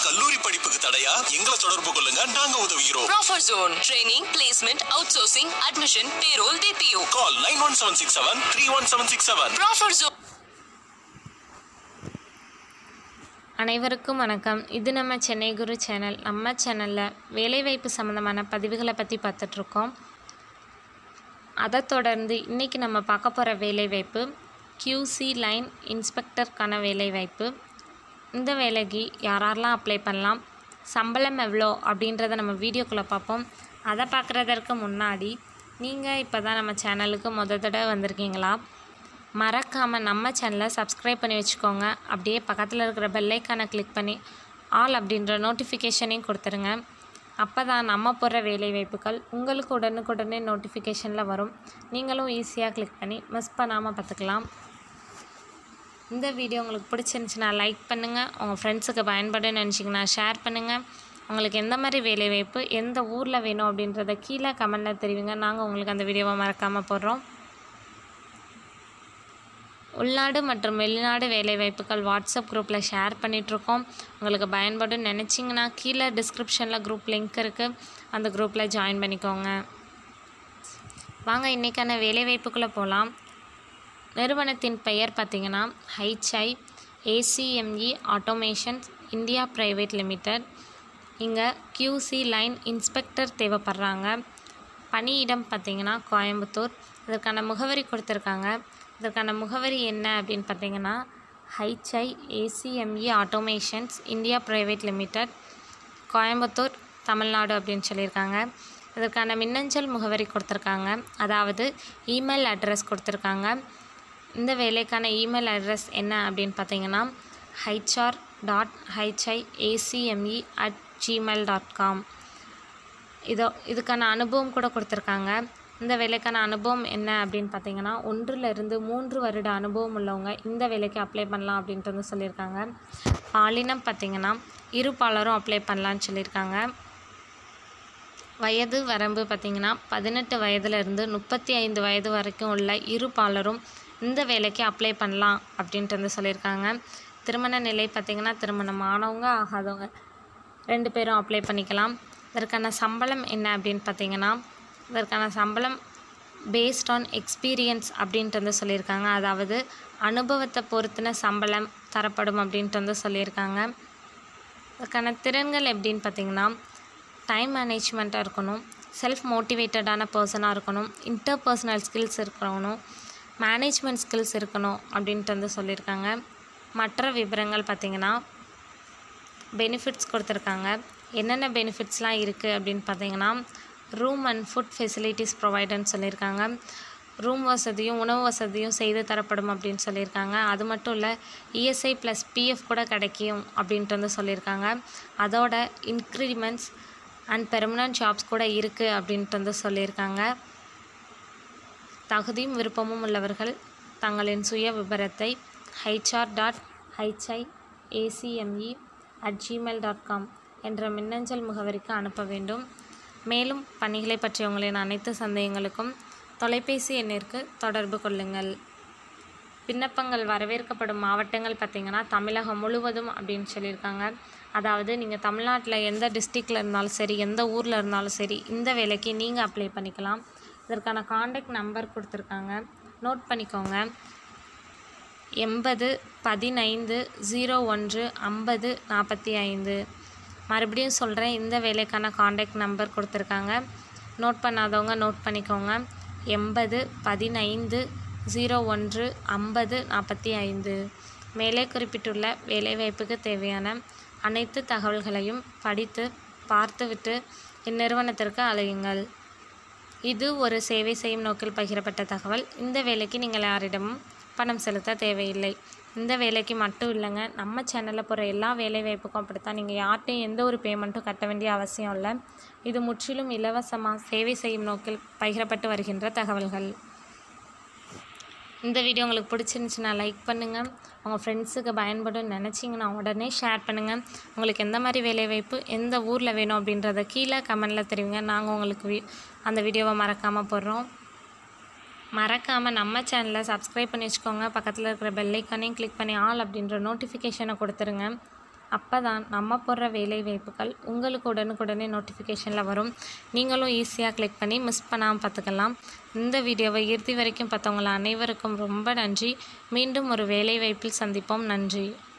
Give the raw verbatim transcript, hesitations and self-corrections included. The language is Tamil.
கல்லூரி படிப்புக்கு தடையா? எங்களை தொடர்பு கொள்ளுங்க, நாங்க உதவுகிறோம். Proffer Zone training, placement, outsourcing, admission, payroll, D P O. Call nine one seven six seven three one seven six seven. Proffer Zone. அனைவருக்கும் வணக்கம். இது நம்ம சென்னை குரு சேனல். நம்ம சேனலில் வேலைவாய்ப்பு சம்மந்தமான பதிவுகளை பற்றி பார்த்துட்ருக்கோம். அதை தொடர்ந்து இன்றைக்கி நம்ம பார்க்க போகிற வேலைவாய்ப்பு கியூசி லைன் இன்ஸ்பெக்டருக்கான வேலைவாய்ப்பு. இந்த வேலைக்கு யாரெல்லாம் அப்ளை பண்ணலாம், சம்பளம் எவ்வளோ அப்படின்றத நம்ம வீடியோக்குள்ளே பார்ப்போம். அதை பார்க்குறதற்கு முன்னாடி நீங்கள் இப்போ தான் நம்ம சேனலுக்கு முத தடவை வந்திருக்கீங்களா, மறக்காமல் நம்ம சேனலை சப்ஸ்கிரைப் பண்ணி வச்சுக்கோங்க. அப்படியே பக்கத்தில் இருக்கிற பெல்லைக்கானை கிளிக் பண்ணி ஆல் அப்படின்ற நோட்டிஃபிகேஷனையும் கொடுத்துருங்க. அப்போ தான் நம்ம போடுற வேலைவாய்ப்புகள் உங்களுக்கு உடனுக்குடனே நோட்டிஃபிகேஷனில் வரும். நீங்களும் ஈஸியாக கிளிக் பண்ணி மிஸ் பண்ணாமல் பார்த்துக்கலாம். இந்த வீடியோ உங்களுக்கு பிடிச்சிருந்துச்சுன்னா லைக் பண்ணுங்கள். உங்கள் ஃப்ரெண்ட்ஸுக்கு பயன்படுன்னு நினச்சிங்கன்னா ஷேர் பண்ணுங்கள். உங்களுக்கு எந்த மாதிரி வேலைவாய்ப்பு எந்த ஊரில் வேணும் அப்படின்றத கீழே கமெண்டில் தெரிவிங்க. நாங்கள் உங்களுக்கு அந்த வீடியோவை மறக்காமல் போடுறோம். உள்நாடு மற்றும் வெளிநாடு வேலைவாய்ப்புகள் வாட்ஸ்அப் குரூப்பில் ஷேர் பண்ணிகிட்ருக்கோம். உங்களுக்கு பயன்படும் நினச்சிங்கன்னா கீழே டிஸ்கிரிப்ஷனில் குரூப் லிங்க் இருக்குது, அந்த குரூப்பில் ஜாயின் பண்ணிக்கோங்க. வாங்க இன்றைக்கான வேலைவாய்ப்புக்குள்ளே போகலாம். நிறுவனத்தின் பெயர் பார்த்திங்கன்னா H I A C M E automations India private limited. இங்கே கியூசி லைன் இன்ஸ்பெக்டர் தேவைப்படுறாங்க. பணியிடம் பார்த்திங்கன்னா கோயம்புத்தூர். இதற்கான முகவரி கொடுத்துருக்காங்க. இதற்கான முகவரி என்ன அப்படின்னு பார்த்தீங்கன்னா H I A C M E automations India private limited, Coimbatore, Tamil Nadu அப்படின்னு சொல்லியிருக்காங்க. இதற்கான மின்னஞ்சல் முகவரி கொடுத்துருக்காங்க, அதாவது இமெயில் அட்ரஸ் கொடுத்துருக்காங்க. இந்த வேலைக்கான இமெயில் அட்ரஸ் என்ன அப்படின்னு பார்த்தீங்கன்னா HR dot H I A C M E at Gmail dot com. இதோ இதுக்கான அனுபவம் கூட கொடுத்துருக்காங்க. இந்த வேலைக்கான அனுபவம் என்ன அப்படின்னு பார்த்தீங்கன்னா ஒன்றிலிருந்து மூன்று வருட அனுபவம் உள்ளவங்க இந்த வேலைக்கு அப்ளை பண்ணலாம் அப்படின்ட்டு வந்து சொல்லியிருக்காங்க. பாலினம் பார்த்திங்கன்னா இரு பாலரும் அப்ளை பண்ணலான்னு சொல்லியிருக்காங்க. வயது வரம்பு பார்த்திங்கன்னா பதினெட்டு வயதுலேருந்து முப்பத்தி ஐந்து வயது வரைக்கும் உள்ள இரு பாலரும் இந்த வேலைக்கு அப்ளை பண்ணலாம் அப்படின்ட்டு வந்து சொல்லியிருக்காங்க. திருமண நிலை பார்த்திங்கன்னா திருமணம் ஆனவங்க ஆகாதவங்க ரெண்டு பேரும் அப்ளை பண்ணிக்கலாம். இதற்கான சம்பளம் என்ன அப்படின்னு பார்த்திங்கன்னா இதற்கான சம்பளம் பேஸ்ட் ஆன் எக்ஸ்பீரியன்ஸ் அப்படின்ட்டு வந்து சொல்லியிருக்காங்க, அதாவது அனுபவத்தை பொறுத்தின சம்பளம் தரப்படும் அப்படின்ட்டு வந்து சொல்லியிருக்காங்க. இதற்கான திறன்கள் எப்படின்னு பார்த்திங்கன்னா டைம் மேனேஜ்மெண்ட்டாக இருக்கணும், செல்ஃப் மோட்டிவேட்டடான பர்சனாக இருக்கணும், இன்டர்பர்சனல் ஸ்கில்ஸ் இருக்கணும், மேனேஜ்மெண்ட் ஸ்கில்ஸ் இருக்கணும் அப்படின்ட்டு வந்து சொல்லியிருக்காங்க. மற்ற விவரங்கள் பார்த்திங்கன்னா பெனிஃபிட்ஸ் கொடுத்துருக்காங்க. என்னென்ன பெனிஃபிட்ஸ்லாம் இருக்குது அப்படின்னு பார்த்திங்கன்னா ரூம் அண்ட் ஃபுட் ஃபெசிலிட்டிஸ் ப்ரொவைடர்னு சொல்லியிருக்காங்க. ரூம் வசதியும் உணவு வசதியும் செய்து தரப்படும் அப்படின்னு சொல்லியிருக்காங்க. அது மட்டும் இல்லை இஎஸ்ஐ ப்ளஸ் பிஎஃப் கூட கிடைக்கும் அப்படின்ட்டு வந்து சொல்லியிருக்காங்க. அதோட இன்க்ரிமெண்ட்ஸ் அண்ட் பெர்மனன்ட் ஜாப்ஸ் கூட இருக்குது அப்படின்ட்டு வந்து சொல்லியிருக்காங்க. தகுதியும் விருப்பமும் உள்ளவர்கள் தங்களின் சுய விபரத்தை HR dot H I A C M E at Gmail dot com என்ற மின்னஞ்சல் முகவரிக்கு அனுப்ப வேண்டும். மேலும் பணிகளை பற்றிய உங்களின் அனைத்து சந்தேகங்களுக்கும் தொலைபேசி எண்ணிற்கு தொடர்பு கொள்ளுங்கள். விண்ணப்பங்கள் வரவேற்கப்படும் மாவட்டங்கள் பார்த்திங்கன்னா தமிழகம் முழுவதும் அப்படின்னு சொல்லியிருக்காங்க. அதாவது நீங்கள் தமிழ்நாட்டில் எந்த டிஸ்ட்ரிக்டில் இருந்தாலும் சரி, எந்த ஊரில் இருந்தாலும் சரி, இந்த வேலைக்கு நீங்கள் அப்ளை பண்ணிக்கலாம். இதற்கான காண்டாக்ட் நம்பர் கொடுத்துருக்காங்க, நோட் பண்ணிக்கோங்க. எண்பது பதினைந்து ஜீரோ ஒன்று ஐம்பது நாற்பத்தி ஐந்து. மறுபடியும் சொல்கிறேன், இந்த வேலைக்கான காண்டாக்ட் நம்பர் கொடுத்துருக்காங்க, நோட் பண்ணாதவங்க நோட் பண்ணிக்கோங்க. எண்பது பதினைந்து ஜீரோ ஒன்று ஐம்பது நாற்பத்தி ஐந்து. மேலே குறிப்பிட்டுள்ள வேலைவாய்ப்புக்கு தேவையான அனைத்து தகவல்களையும் படித்து பார்த்துவிட்டு இந்நிறுவனத்திற்கு அழையுங்கள். இது ஒரு சேவை செய்யும் நோக்கில் பகிரப்பட்ட தகவல். இந்த வேலைக்கு நீங்கள் யாரிடமும் பணம் செலுத்த தேவையில்லை. இந்த வேலைக்கு மட்டும் இல்லைங்க, நம்ம சேனலில் போகிற எல்லா வேலைவாய்ப்புக்கும் அப்படித்தான். நீங்கள் யார்கிட்டையும் எந்த ஒரு பேமெண்ட்டும் கட்ட வேண்டிய அவசியம் இல்லை. இது முற்றிலும் இலவசமாக சேவை செய்யும் நோக்கில் பகிரப்பட்டு வருகின்ற தகவல்கள். இந்த வீடியோ உங்களுக்கு பிடிச்சிருந்துச்சுன்னா லைக் பண்ணுங்கள். உங்கள் ஃப்ரெண்ட்ஸுக்கு பயன்படும் நினச்சிங்கன்னா உடனே ஷேர் பண்ணுங்கள். உங்களுக்கு எந்த மாதிரி வேலைவாய்ப்பு எந்த ஊரில் வேணும் அப்படின்றத கீழே கமெண்டில் தெரிவிங்க. நாங்கள் உங்களுக்கு வீ அந்த வீடியோவை மறக்காமல் போடுறோம். மறக்காமல் நம்ம சேனலை சப்ஸ்கிரைப் பண்ணி வச்சுக்கோங்க. பக்கத்தில் இருக்கிற பெல் ஐக்கானையும் கிளிக் பண்ணி ஆல் அப்படின்ற நோட்டிஃபிகேஷனை கொடுத்துருங்க. அப்போ தான் நம்ம போடுற வேலை வாய்ப்புகள் உங்களுக்கு உடனுக்குடனே நோட்டிஃபிகேஷனில் வரும். நீங்களும் ஈஸியாக கிளிக் பண்ணி மிஸ் பண்ணாமல் பார்த்துக்கலாம். இந்த வீடியோவை இறுதி வரைக்கும் பார்த்தவங்கள அனைவருக்கும் ரொம்ப நன்றி. மீண்டும் ஒரு வேலை வாய்ப்பில் சந்திப்போம். நன்றி.